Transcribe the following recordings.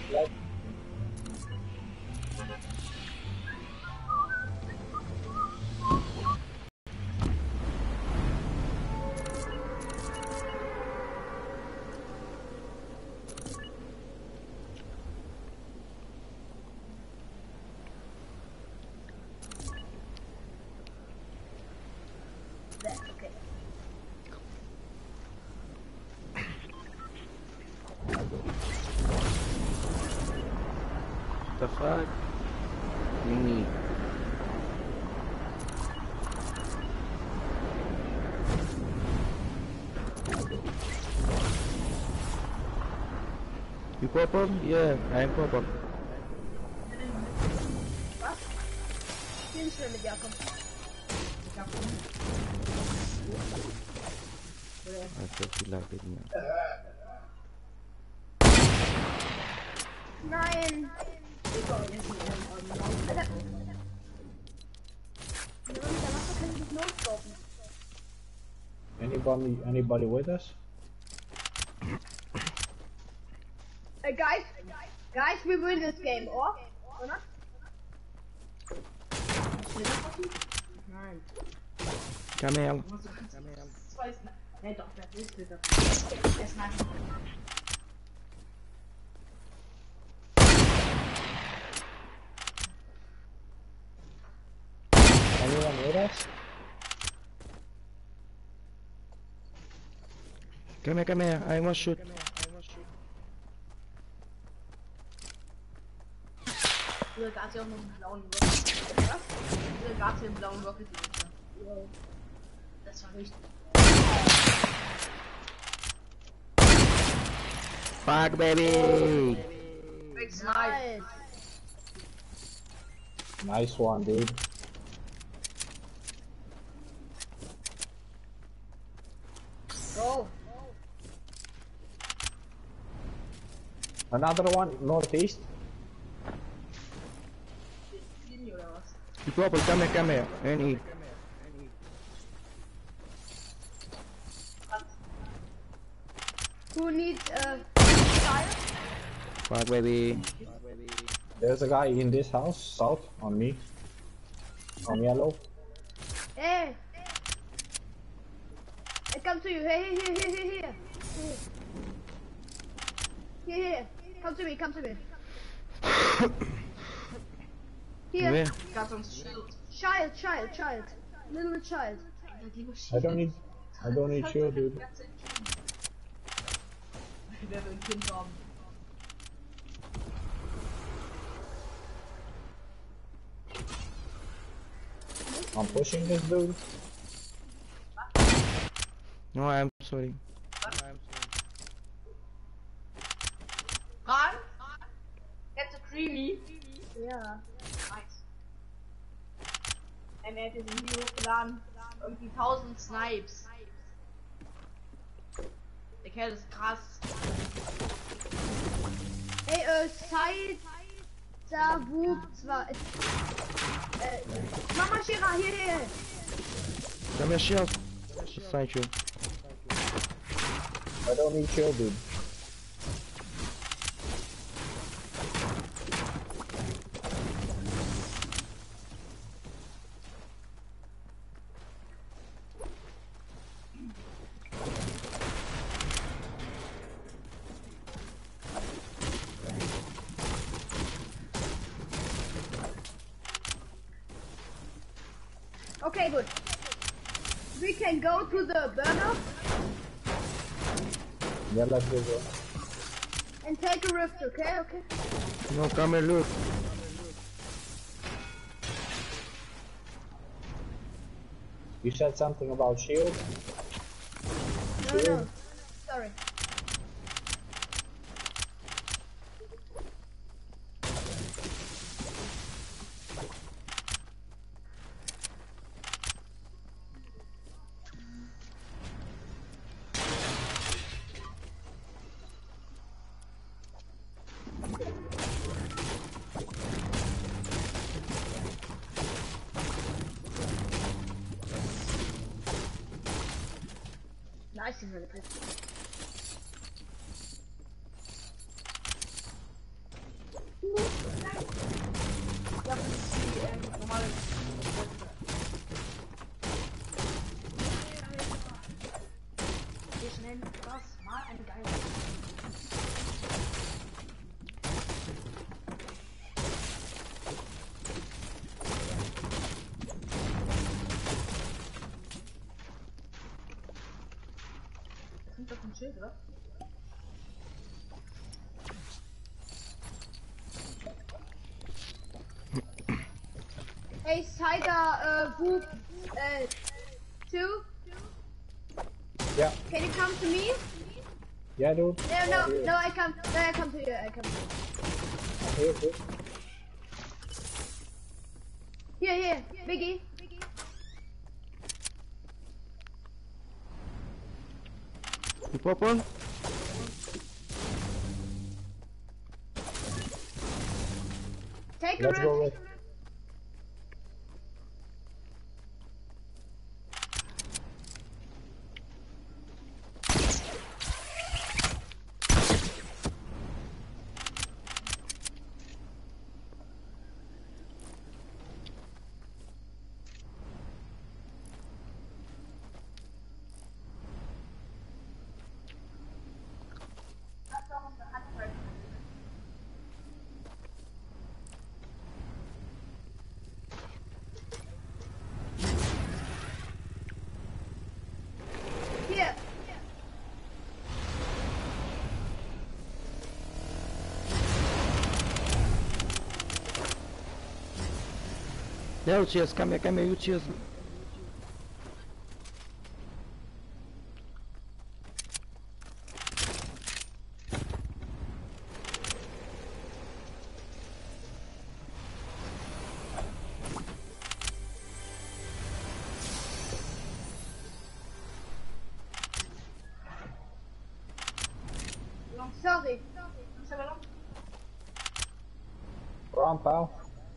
Like, There, okay. The fuck? Me. You purple? Yeah, I'm purple. Was? Spielen schnell mit Jakob. I feel like it now. Nein! Alter! Der Wasser kann ich nicht notscopen. anybody with us? Guys, we win this game, or not? Nein. Camel. Nee, doch, das ist das. Erstmal. Anyone with us? Come here, I want shoot. Hier gab es ja auch noch einen blauen Rocket. Was? Hier gab es ja einen blauen Rocket Launcher. Wow. Das war richtig. Fuck, baby! Nice. Nice one, dude. Go. Another one, northeast. You purple, come here, and eat. Who needs fire? Fuck, baby. There's a guy in this house, south, on me. On yellow. Hey! I come to you. Hey, here. Here. Come to me. Here. Where? Got some shield. Child. Little child. I don't need shield, dude. Wer will ein Kind haben? I'm pushing this dude. No, I'm sorry. Ran? That's a creamy. Ja. Nice. Er hat jetzt irgendwie hochgeladen. Irgendwie 1000 Snipes. Der Kerl ist krass. Hey, Savub 2. Mama Shira, hier. Come here, shield. Side you. I don't need shield, dude. Okay, good. We can go to the burner Yeah, let's go. and take a rift, okay? No, come here, look. You said something about shield? No. Sorry. Nice is really good. ein Schild, oder? Hey, Tiger, Boop, 2? Yeah. Can you come to me? Yeah, dude. No, I come to you, Here. Here, Biggie. You purple? Take a Let's go risk. with. Here. Yeah, you cheers, come here, you cheers. Sorry. Run, pal.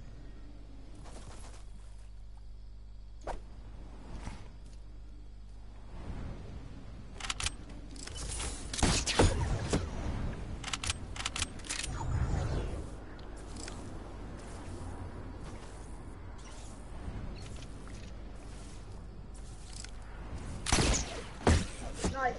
Nice.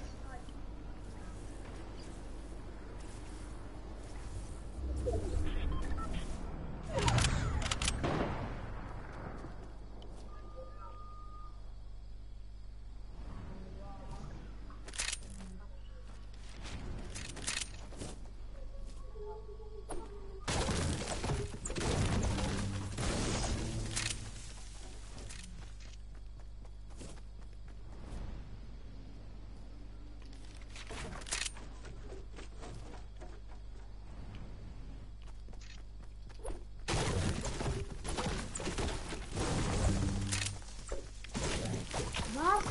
Was?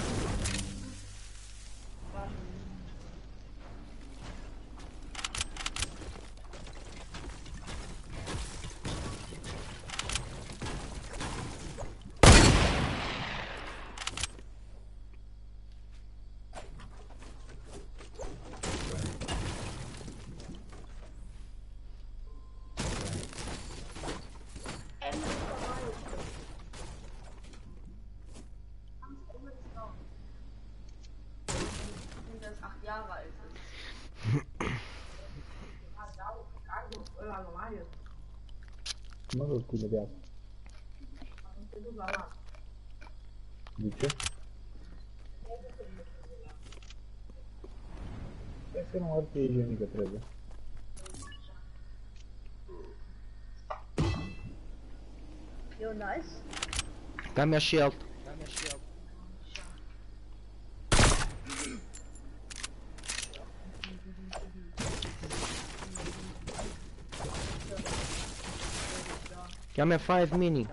Der ist 8 Jahre alt ist. Mă duc cu de viață. De ce? Hai să nu hârtie igienică trebuie. Yo, nice. Come here, shield. Come here, 5 mini.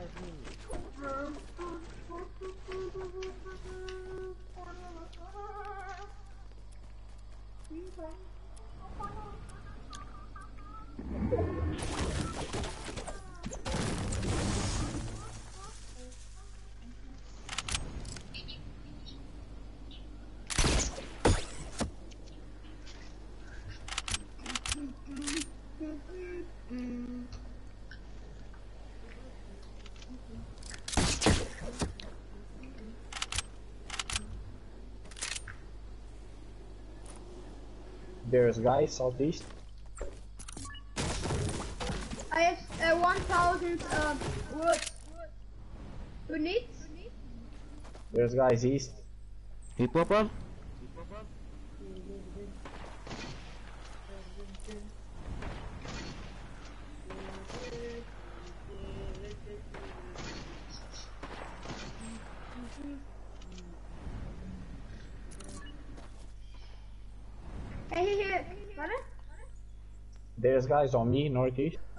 There's guys southeast. I have 1000 wood. Who needs? There's guys east. You purple? Hey, warte. There's guys on me, northeast.